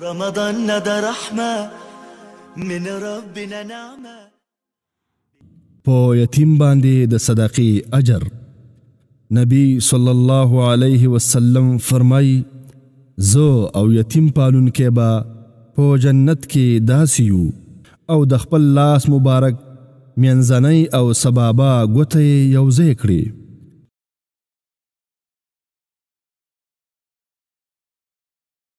رمضان ندى رحمة من ربنا نعمة. په یتیم باندې د صدقې اجر. نبی صلی الله علیه وسلم فرمای زه او یتیم پالونکی به په جنت کې داسې یو او د خپل لاس مبارک منځنۍ او سبابه ګوته یې یوځای کړي.